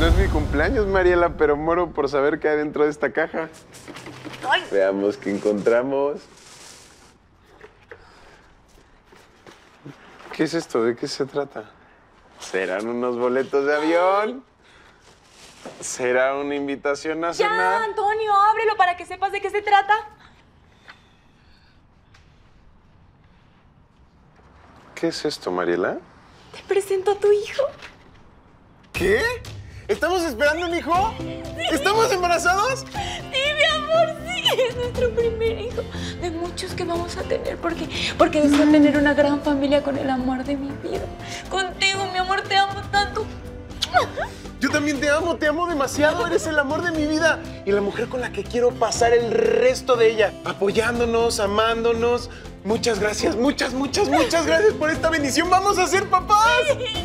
No es mi cumpleaños, Mariela, pero muero por saber qué hay dentro de esta caja. ¡Ay! Veamos qué encontramos. ¿Qué es esto? ¿De qué se trata? ¿Serán unos boletos de avión? ¿Será una invitación a cenar? Ya, Antonio, ábrelo para que sepas de qué se trata. ¿Qué es esto, Mariela? Te presento a tu hijo. ¿Qué? ¿Estamos esperando un hijo? Sí. ¿Estamos embarazados? Sí, mi amor, sí. Es nuestro primer hijo. De muchos que vamos a tener porque deseo tener una gran familia con el amor de mi vida. Contigo, mi amor, te amo tanto. Yo también te amo demasiado. Eres el amor de mi vida y la mujer con la que quiero pasar el resto de ella. Apoyándonos, amándonos. Muchas gracias, muchas gracias por esta bendición. ¡Vamos a ser papás! Sí.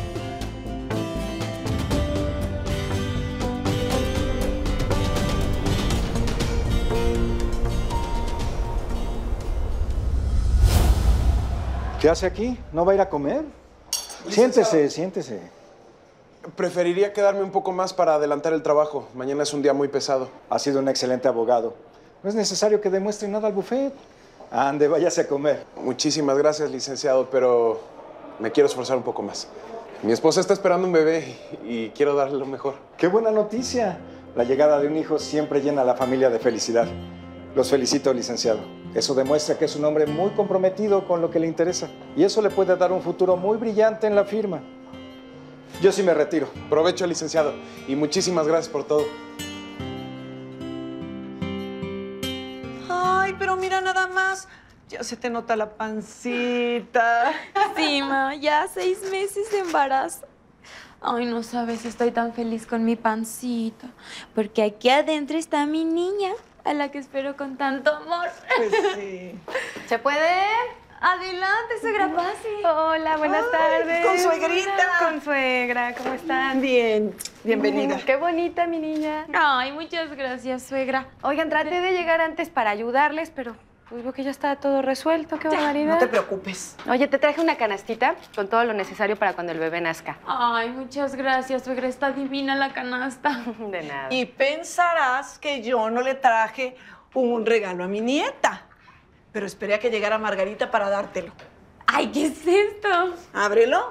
¿Qué hace aquí? ¿No va a ir a comer? Siéntese, siéntese. Preferiría quedarme un poco más para adelantar el trabajo. Mañana es un día muy pesado. Ha sido un excelente abogado. No es necesario que demuestre nada al buffet. Ande, váyase a comer. Muchísimas gracias, licenciado, pero me quiero esforzar un poco más. Mi esposa está esperando un bebé y quiero darle lo mejor. ¡Qué buena noticia! La llegada de un hijo siempre llena a la familia de felicidad. Los felicito, licenciado. Eso demuestra que es un hombre muy comprometido con lo que le interesa. Y eso le puede dar un futuro muy brillante en la firma. Yo sí me retiro. Provecho, licenciado, y muchísimas gracias por todo. Ay, pero mira nada más. Ya se te nota la pancita. Sí, ma, ya 6 meses de embarazo. Ay, no sabes, estoy tan feliz con mi pancita. Porque aquí adentro está mi niña, a la que espero con tanto amor. Pues sí. ¿Se puede? Adelante, suegra, pase. Hola, buenas tardes. con suegrita. Con suegra, ¿cómo están? Bien, bienvenida. Qué bonita, mi niña. Ay, muchas gracias, suegra. Oigan, traté de llegar antes para ayudarles, pero pues veo que ya está todo resuelto. Qué barbaridad. No te preocupes. Oye, te traje una canastita con todo lo necesario para cuando el bebé nazca. Ay, muchas gracias, suegra. Está divina la canasta. De nada. Y pensarás que yo no le traje un regalo a mi nieta. Pero esperé a que llegara Margarita para dártelo. Ay, ¿qué es esto? Ábrelo.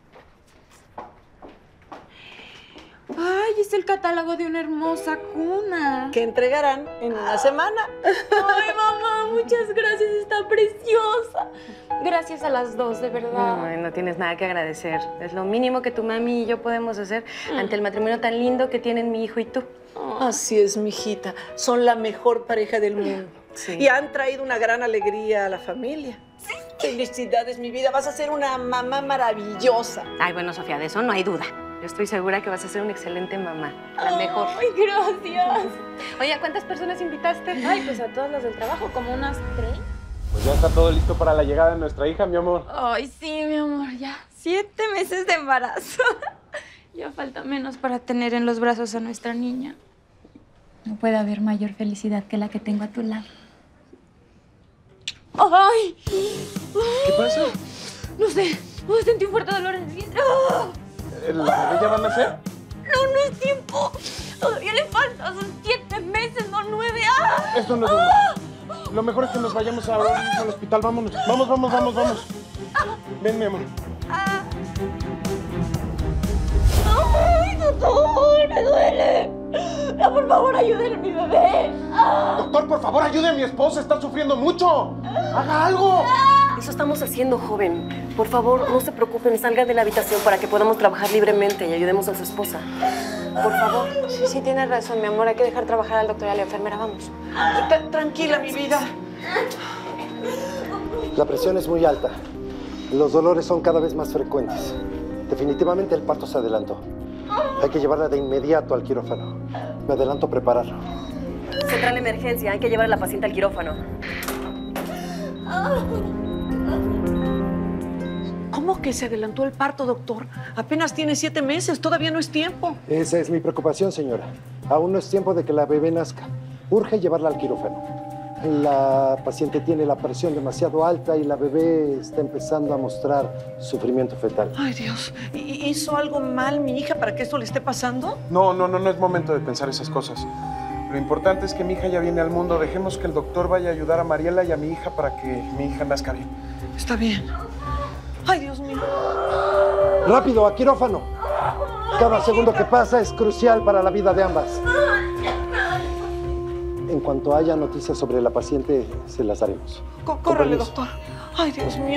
Ay, es el catálogo de una hermosa cuna. Que entregarán en una semana. Ay, mamá, muchas gracias. Está preciosa. Gracias a las dos, de verdad. No, no tienes nada que agradecer. Es lo mínimo que tu mami y yo podemos hacer ante el matrimonio tan lindo que tienen mi hijo y tú. Así es, mijita. Son la mejor pareja del mundo. Sí. Y han traído una gran alegría a la familia. Sí. Felicidades, mi vida. Vas a ser una mamá maravillosa. Ay, bueno, Sofía, de eso no hay duda. Yo estoy segura que vas a ser una excelente mamá. La mejor. Ay, gracias. Oye, ¿cuántas personas invitaste? Ay, pues a todas las del trabajo, como unas 3. Pues ya está todo listo para la llegada de nuestra hija, mi amor. Ay, sí, mi amor, ya 7 meses de embarazo. Ya falta menos para tener en los brazos a nuestra niña. No puede haber mayor felicidad que la que tengo a tu lado. ¡Ay! ¿Qué pasa? No sé, sentí un fuerte dolor en el vientre. ¡Ah! ¿La bebé ya van a nacer? No es tiempo. Todavía le falta, son 7 meses, no 9. ¡Ah! Esto no es normal. Lo mejor es que nos vayamos ahora mismo al hospital. Vámonos. Vamos. Ven, mi amor. ¡Ay, doctor! ¡Me duele! No, por favor, ayúdenme a mi bebé. Doctor, por favor, ayude a mi esposa. Está sufriendo mucho. ¡Haga algo! Eso estamos haciendo, joven. Por favor, no se preocupen, salga de la habitación para que podamos trabajar libremente y ayudemos a su esposa. Por favor. Sí, tienes razón, mi amor. Hay que dejar trabajar al doctor y a la enfermera. Vamos. Tranquila, mi vida. La presión es muy alta. Los dolores son cada vez más frecuentes. Definitivamente el parto se adelantó. Hay que llevarla de inmediato al quirófano. Me adelanto a prepararlo. Central de emergencia, hay que llevar a la paciente al quirófano. ¿Cómo que se adelantó el parto, doctor? Apenas tiene 7 meses, todavía no es tiempo. Esa es mi preocupación, señora. Aún no es tiempo de que la bebé nazca. Urge llevarla al quirófano. La paciente tiene la presión demasiado alta y la bebé está empezando a mostrar sufrimiento fetal. Ay, Dios. ¿Hizo algo mal mi hija para que esto le esté pasando? No es momento de pensar esas cosas. Lo importante es que mi hija ya viene al mundo. Dejemos que el doctor vaya a ayudar a Mariela y a mi hija para que mi hija nazca bien. Está bien. Ay, Dios mío. ¡Rápido, a quirófano! Cada segundo que pasa es crucial para la vida de ambas. En cuanto haya noticias sobre la paciente, se las daremos. Córrele, doctor. Ay, Dios mío.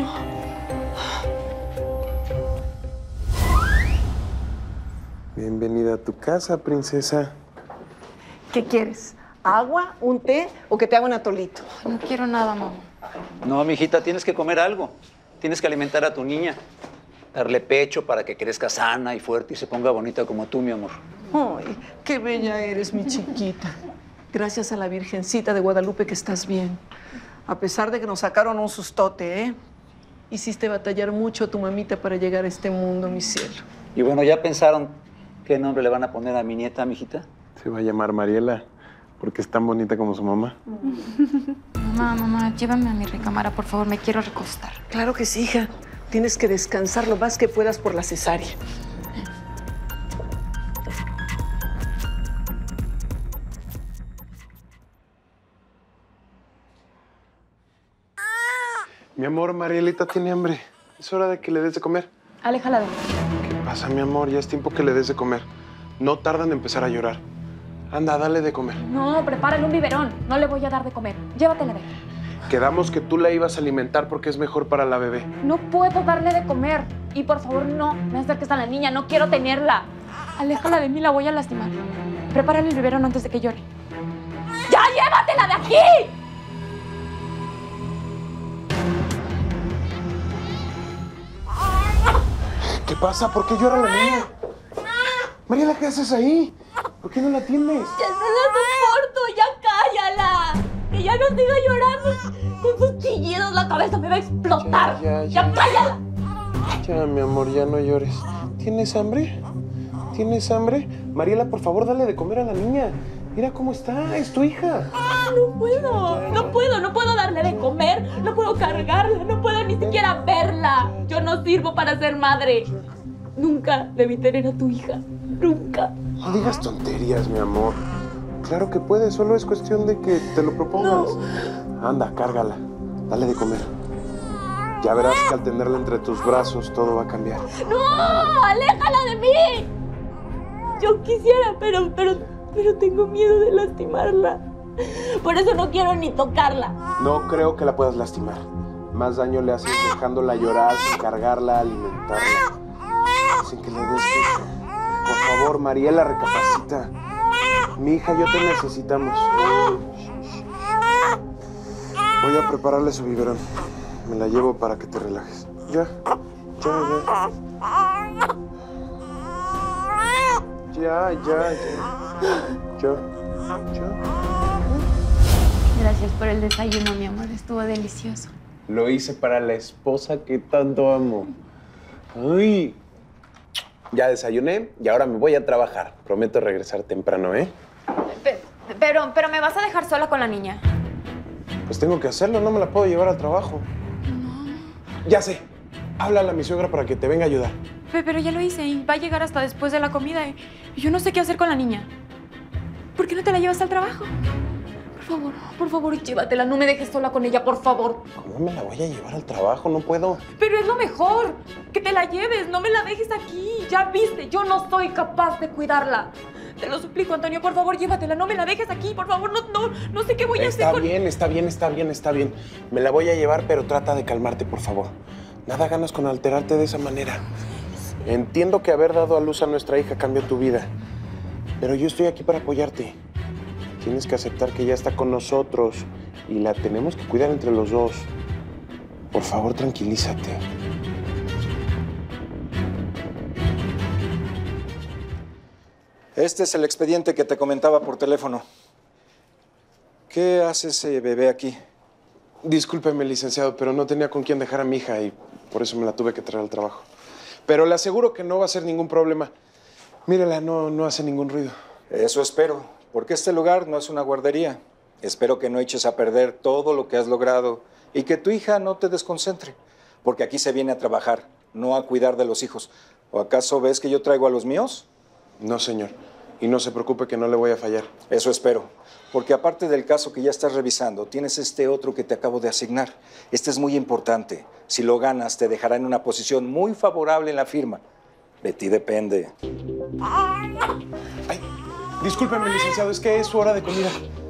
Bienvenida a tu casa, princesa. ¿Qué quieres? ¿Agua, un té o que te haga un atolito? No quiero nada, mamá. No, mijita, tienes que comer algo. Tienes que alimentar a tu niña. Darle pecho para que crezca sana y fuerte y se ponga bonita como tú, mi amor. Ay, qué bella eres, mi chiquita. Gracias a la Virgencita de Guadalupe que estás bien. A pesar de que nos sacaron un sustote, ¿eh? Hiciste batallar mucho a tu mamita para llegar a este mundo, mi cielo. Y bueno, ¿ya pensaron qué nombre le van a poner a mi nieta, mijita? Se va a llamar Mariela, porque es tan bonita como su mamá. Mamá, llévame a mi recámara, por favor. Me quiero recostar. Claro que sí, hija. Tienes que descansar lo más que puedas por la cesárea. Mi amor, Marielita tiene hambre. Es hora de que le des de comer. Aléjala de mí. ¿Qué pasa, mi amor? Ya es tiempo que le des de comer. No tardan en empezar a llorar. Anda, dale de comer. No, prepárale un biberón. No le voy a dar de comer. Llévatela de. Quedamos que tú la ibas a alimentar porque es mejor para la bebé. No puedo darle de comer. Y por favor, no me acerques a la niña. No quiero tenerla. Aléjala de mí, la voy a lastimar. Prepárale el biberón antes de que llore. ¡Ya, llévatela de aquí! ¿Qué pasa? ¿Por qué llora la niña? Mariela, ¿qué haces ahí? ¿Por qué no la atiendes? ¡Ya no la soporto! ¡Ya cállala! ¡Que ya no siga llorando! Con sus chillidos la cabeza me va a explotar. ¡Ya cállala! Ya, mi amor, ya no llores. ¿Tienes hambre? ¿Tienes hambre? Mariela, por favor, dale de comer a la niña. Mira cómo está, es tu hija. No puedo, no puedo darle de comer, no puedo cargarla, no puedo ni siquiera verla. Yo no sirvo para ser madre. Nunca debí tener a tu hija, nunca. No digas tonterías, mi amor. Claro que puedes, solo es cuestión de que te lo propongas. No. Anda, cárgala, dale de comer. Ya verás que al tenerla entre tus brazos todo va a cambiar. ¡No! ¡Aléjala de mí! Yo quisiera, pero tengo miedo de lastimarla. Por eso no quiero ni tocarla. No creo que la puedas lastimar. Más daño le haces dejándola llorar, sin cargarla, alimentarla. Sin que le des pecho. Por favor, Mariela, recapacita. Mi hija y yo te necesitamos. Voy a prepararle su biberón. Me la llevo para que te relajes. Ya. Gracias por el desayuno, mi amor. Estuvo delicioso. Lo hice para la esposa que tanto amo. Ay. Ya desayuné y ahora me voy a trabajar. Prometo regresar temprano, ¿eh? Pero me vas a dejar sola con la niña. Pues tengo que hacerlo, no me la puedo llevar al trabajo. No. Ya sé. Háblale a mi suegra para que te venga a ayudar. Pero ya lo hice y va a llegar hasta después de la comida y yo no sé qué hacer con la niña. ¿Por qué no te la llevas al trabajo? Por favor, llévatela. No me dejes sola con ella, por favor. ¿Cómo me la voy a llevar al trabajo? No puedo. Pero es lo mejor. Que te la lleves. No me la dejes aquí. Ya viste, yo no soy capaz de cuidarla. Te lo suplico, Antonio, por favor, llévatela. No me la dejes aquí, por favor. No sé qué voy a hacer con... Está bien. Me la voy a llevar, pero trata de calmarte, por favor. Nada ganas con alterarte de esa manera. Entiendo que haber dado a luz a nuestra hija cambió tu vida. Pero yo estoy aquí para apoyarte. Tienes que aceptar que ella está con nosotros y la tenemos que cuidar entre los dos. Por favor, tranquilízate. Este es el expediente que te comentaba por teléfono. ¿Qué hace ese bebé aquí? Discúlpeme, licenciado, pero no tenía con quién dejar a mi hija y por eso me la tuve que traer al trabajo. Pero le aseguro que no va a ser ningún problema. Mírela, no hace ningún ruido. Eso espero, porque este lugar no es una guardería. Espero que no eches a perder todo lo que has logrado y que tu hija no te desconcentre, porque aquí se viene a trabajar, no a cuidar de los hijos. ¿O acaso ves que yo traigo a los míos? No, señor. Y no se preocupe que no le voy a fallar. Eso espero, porque aparte del caso que ya estás revisando, tienes este otro que te acabo de asignar. Este es muy importante. Si lo ganas, te dejará en una posición muy favorable en la firma. De ti depende. Ay, discúlpeme, licenciado, es que es su hora de comida.